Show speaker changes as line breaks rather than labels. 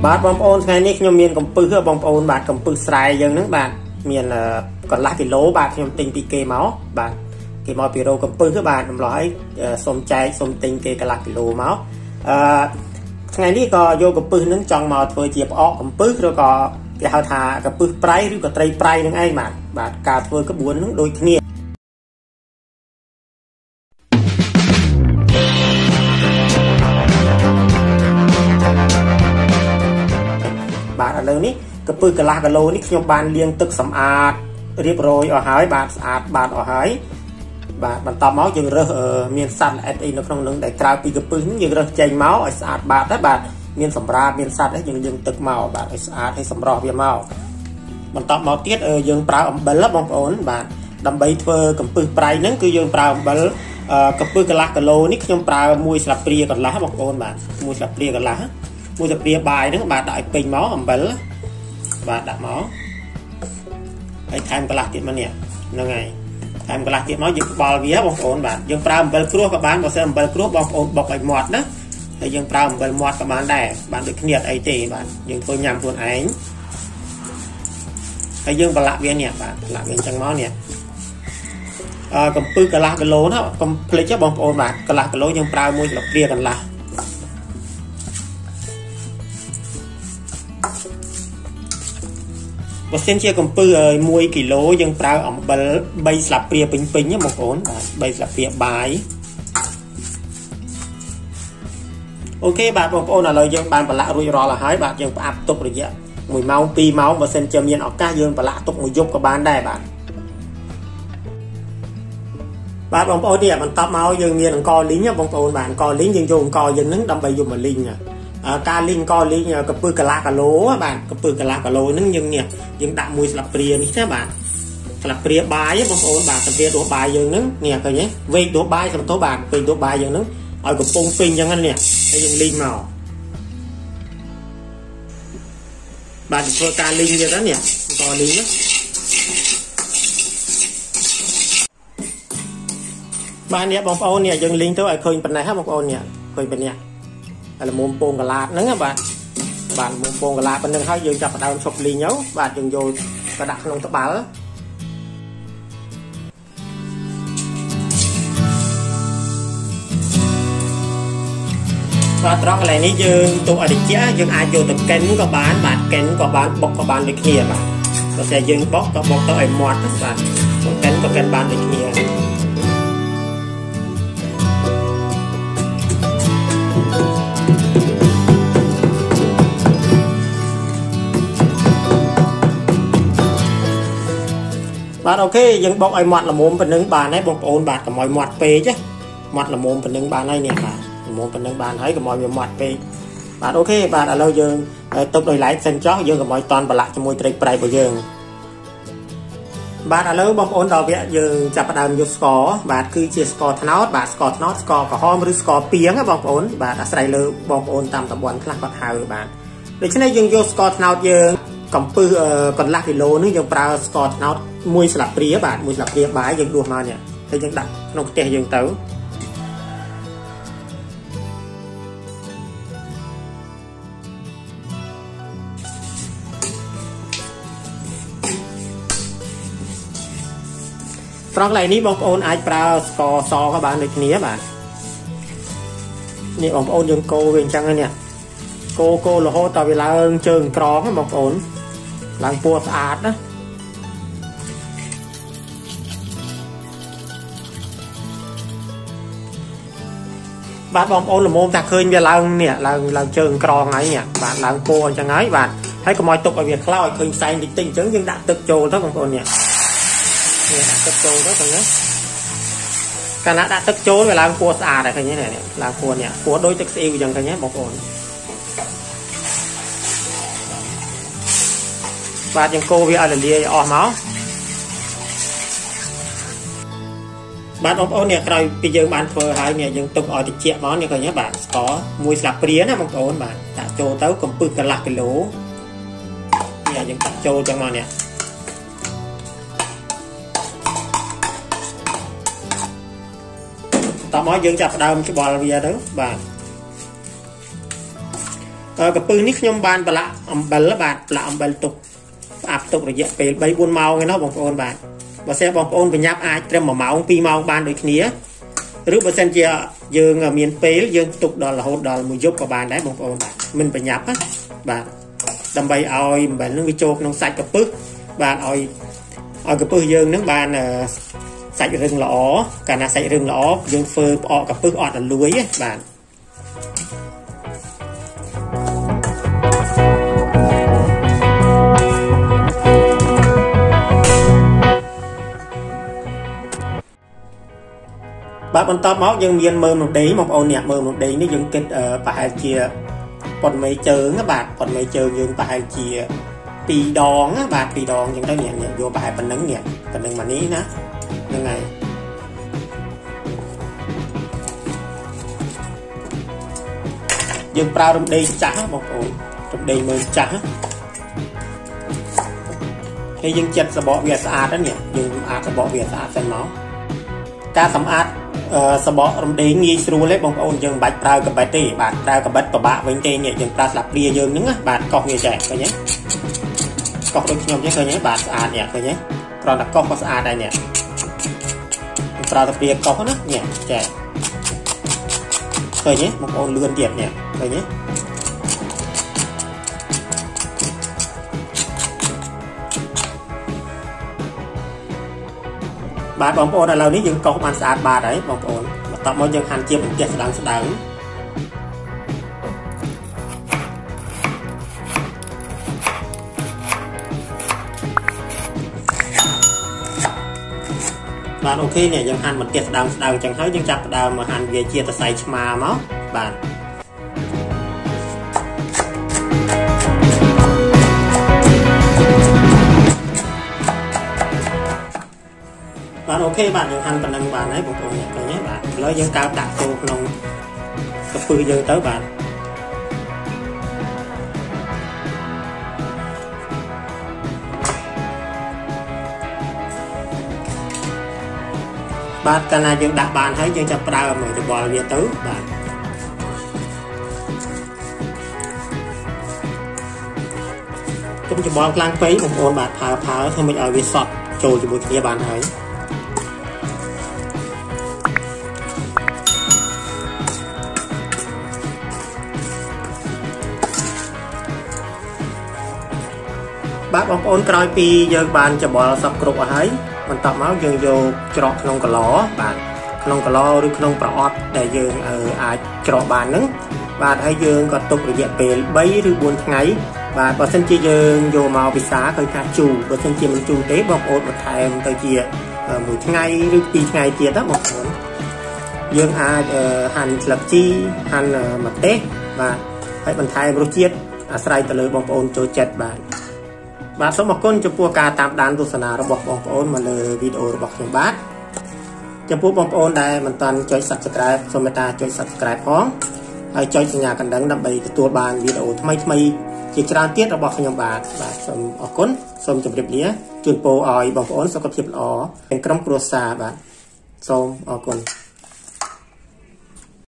បាទបងប្អូនថ្ងៃនេះខ្ញុំមានកំពឹសបងប្អូនបាទកំពឹសស្រែយើងហ្នឹងបាទមានកន្លះគីឡូបាទខ្ញុំទិញពីគេមកបាទគេមកពីរោកំពឹសបាទម្ល៉េះឲ្យសុំចែកសុំទិញគេកន្លះគីឡូមកថ្ងៃនេះក៏យកកំពឹសហ្នឹងចង់មកធ្វើជាផ្អកកំពឹសឬក៏គេហៅថាកំពឹសប្រៃឬក៏ត្រីប្រៃហ្នឹងឯងបាទការធ្វើក្បួនហ្នឹងដូចគ្នាបាទឥឡូវនេះកំពឹសកន្លះគីឡូនេះខ្ញុំបានលាងទឹកសម្អាតរៀបរយអស់ហើយបាទស្អាតបាទអស់ហើយបាទបន្តមកយើងរើសមានសត្វល្អិតអីនៅក្នុងនឹងដែលក្រៅពីកំពឹសនេះយើងរើសចេញមកឲ្យស្អាតបាទដែរបាទមានសម្រាប់មានសត្វអីយើងលាងទឹកមកបាទឲ្យស្អាតឲ្យសម្រស់វាមកបន្តមកទៀតយើងប្រើអំបិលបងប្អូនបាទដើម្បីធ្វើកំពឹសប្រៃហ្នឹងគឺយើងប្រើអំបិលកំពឹសកន្លះគីឡូនេះខ្ញុំប្រើ1ស្លាបព្រាកន្លះបងប្អូនបាទ1ស្លាបព្រាកន្លះ1ស្លាបព្រាបាយហ្នឹងបាទដាក់ឲ្យពេញមកអំបិលបាទដាក់មកហើយថែមកន្លះទៀតមកនេះហ្នឹងហើយថែមកន្លះទៀតមកយើងក្បល់វាបងប្អូនបាទយើងប្រើអំបិលគ្រួសក៏បានបើសិនអំបិលគ្រួសបងប្អូនបុកឲ្យមាត់ណាហើយយើងប្រើអំបិលមាត់ក៏បានដែរបានដូចគ្នាអីទេបាទយើងធ្វើញ៉ាំខ្លួនឯងហើយយើងប្រឡាក់វានេះបាទប្រឡាក់វាអញ្ចឹងមកនេះកំពឹសកន្លះគីឡូណាកុំភ្លេចបងប្អូនបាទកន្លះគីឡូយើងប្រើ1ស្លាបព្រាកន្លះបើសិនជាកំពឹស1គីឡូយើងប្រើអំបិល3ស្លាបព្រាពេញណាបងប្អូនបាទ3ស្លាបព្រាបាយអូខេបាទបងប្អូនឥឡូវយើងបានប្រឡាក់រួចរាល់ហើយបាទយើងផ្អាប់ទុករយៈ1ម៉ោង2ម៉ោងបើសិនជាមានឱកាសយើងប្រឡាក់ទុកមួយយប់ក៏បានដែរបាទបងប្អូននេះបន្តមកយើងមានអង្ករលីងបងប្អូនបាទអង្ករលីងយើងយកអង្ករយើងហ្នឹងដើម្បីយកមកលីងការលីងអង្ករលីងកំពឹសកន្លះគីឡូបាទកំពឹសកន្លះគីឡូហ្នឹងយើងដាក់1ស្លាបព្រានេះណាបាទស្លាបព្រាបាយបងប្អូនបាទស្លាបព្រាដួសបាយយើងហ្នឹងនេះឃើញទេវែកដួសបាយសំទោសបាទវែកដួសបាយយើងហ្នឹងឲ្យកំពុងពេញអញ្ចឹងនេះហើយយើងលីងមកបាទធ្វើការលីងទៀតណានេះអង្ករលីងណាបាទនេះបងប្អូននេះយើងលីងទៅឲ្យឃើញប៉ុណ្ណេះបងប្អូននេះឃើញប៉ុណ្ណេះហើយល្មមពងកឡាតហ្នឹងបាទល្មមពងកឡាតប៉ុណ្្នឹងហើយយើងចាប់ផ្ដើមឈប់លីងទៅបាទយើងយកទៅដាក់ក្នុងត្បាល់បាទត្រង់កន្លែងនេះយើងទុកឲ្យត្រជាក់យើងអាចយកទៅកិនក៏បានបាទកិនក៏បានបុកក៏បានដូចគ្នាបាទបើតែយើងបុកក៏បុកទៅឲ្យមាត់បាទកិនក៏កិនបានដូចគ្នាបាទអូខេយើងបុកឲ្យមាត់ល្មមប៉ុណ្្នឹងបានហើយបងប្អូនបាទកុំឲ្យមាត់ពេកណាមាត់ល្មមប៉ុណ្្នឹងបានហើយនេះបាទល្មមប៉ុណ្្នឹងបានហើយកុំឲ្យវាមាត់ពេកបាទអូខេបាទឥឡូវយើងទុកដោយឡែកសិនចោះយើងកុំឲ្យតន់ប្រឡាក់ជាមួយត្រីប្រៃរបស់យើងបាទឥឡូវបងប្អូនដល់វគ្គយើងចាប់ផ្ដើមយកស្ករបាទគឺជាស្ករត្នោតបាទស្ករត្នោតស្ករក្រហមឬស្ករពាងណាបងប្អូនបាទអាស្រ័យលើបងប្អូនតាមតំបន់ខ្លះគាត់ហៅបាទដូច្នេះយើងយកស្ករត្នោតយើងកំពឹសកន្លះគីឡូនេះយើងប្រើស្ករត្នោត1ស្លាបព្រាបាទ1ស្លាបព្រាបាយយើងដួសមកនេះហើយយើងដាក់ក្នុងខ្ទះយើងទៅត្រង់កន្លែងនេះបងប្អូនអាចប្រើស្ករសក៏បានដូចគ្នាបាទនេះបងប្អូនយើងកូរវាអញ្ចឹងនេះកូររហូតដល់វាឡើងជើងក្រងបងប្អូនឡើងពណ៌ស្អាតណាបាទបងប្អូនល្មមថាឃើញវាឡើងនេះឡើងជើងក្រងហើយនេះបាទឡើងពណ៌អញ្ចឹងហើយបាទហើយកុំឲ្យទុកឲ្យវាខ្លោចឃើញផ្សែងតិចតិចអញ្ចឹងយើងដាក់ទឹកចូលទៅបងប្អូននេះដាក់ទឹកចូលទៅឃើញទេកាលណាដាក់ទឹកចូលវាឡើងពណ៌ស្អាតហើយឃើញទេឡើងពណ៌នេះពណ៌ដូចទឹកស្អ៊ីវអញ្ចឹងឃើញទេបងប្អូនបាទយើងកូរវាឲ្យរលាយអស់មកបាទបងប្អូននេះក្រោយពីយើងបានធ្វើហើយនេះយើងទុកឲ្យត្រជាក់មកនេះឃើញទេបាទស្ករ1ស្លាបព្រាណាបងប្អូនបាទដាក់ចូលទៅកំពឹសកន្លះគីឡូនេះយើងដាក់ចូលចឹងមកនេះតោះមកយើងចាប់ផ្ដើមច្បល់វាទៅបាទ បกระปืนนี่ขยมบานปลาอัมเบลบาดปลาอัมเบลตุกอับตุกระยะเปลใบบนเมาไงเนาะบางคนบาดบาเซ่บางคนเป็นยับอายเตรียมเมาปีเมาบานโดยขี้หรือบาเซนเจียยืงเมียนเปลยืงตุกดอลโหดดอลมือยกกับบานได้บางคนบาดมันเป็นยับอะบาดดำใบเอาแบบนึงวิโจกน้องใส่กระปึกบานเอากระปึกยืงนึงบานใส่เรื่องหล่อการใส่เรื่องหล่อยืงเฟอร์ออกกระปึกออดลุยบานบาบนตอบม้ายังมีเมืองหนุนดีมองเอาเนี่ยเมืองหนุนดีนี่ยังเกิดป่าเชียปนไม่เจอนะบาดปนไม่เจอยังป่าเชียปีดองนะบาดปีดองยังได้เนี่ยโยป่าปนนึงเนี่ยปนนึงมานี้นะยังไงยังปลาลมดีจ้ามองเอาลมดีเมืองจ้าให้ยังจัดสะบอเวียสะอาดนั่นเนี่ยยังอาจสะบอเวียสะอาดเส้นเนาะการสำอาดสบอรมเด้งยีสรูเล็บบางคนยังบัดปลายกับบัดตีบาดปลายกับบัดปะบะเว้นเตเนี่ยยังปลาหลับเรียยังนึงบาดกอกเงี้ยแจกไปเนี้ยกอกโดยขยมใช่เคยเนี้ยบาดสะอาดเนี่ยเคยเนี้ยกรอนกอกก็สะอาดได้เนี่ยปลาตะเพียกอกนะเนี่ยแจกเคยเนี้ยบางคนเลื่อนเดียบเนี่ยเคยเนี้ยบาดบางโอนเรานี่ยังกอกมันสะอาดบาดได้บางโอนมาต่อมายังหันเจียบเป็นเจียบสดังบาดโอเคเนี่ยยังหันมันเจียบสดังจังเขายังจับดาวมาหันเวียเจียตะไซชมาเนาะบาดบาดโอเคบาดยังทันปนังบาดให้ผมตัวเนี่ยตัวนี้บาดแล้วยังกาวดักตัวลงกระปือยังเต้าบาดบาดการยังดักบาดให้ยังจะปลาเหมือนจะบอลเวียตื้อบาดก็จะบอลกลางไปผมโอนบาดพาทำให้เอาวิสอดโจจะบุกเทียบานให้บาดบางโอนกลายปียังบานจะบอลสับกรุบให้มันต่อมายังโยจรอกขนมกะล้อบาดขนมกะล้อหรือขนมปลาออดแต่ยังอาจจรอกบานนึงบาดให้ยังก็ตกระยะเปลใบหรือบุญไงบาดบางเส้นจียังโยมาวิสาเคยขาดจูบางเส้นจีมันจูเตะบางโอนมาแทนตัวเจียมือไงหรือปีไงเจียตั้งบางโอนยังอาจหั่นหลับจีหั่นมาเตะบาดให้บรรทายบริเจียอาศัยตะเลยบางโอนโจเจ็ดบาดสมก้นจะพัวการตามด้านตุสนาระบบบางโอนมาเลยวิดีโอระบบของบาดจะพูดบางโอนได้มันตอนจอย subscribe สมัยตาจอย subscribe พร้อมให้จอยสัญญากันดังดับไปตัวบานวิดีโอทำไมจิตรานเตี้ยระบบขยมบาดสมออกก้นสมจำเรียบเลี้ยจุดโปออยบางโอนสกปรกอ๋อเป็นกรมกรัวซาบาดสมออกก้น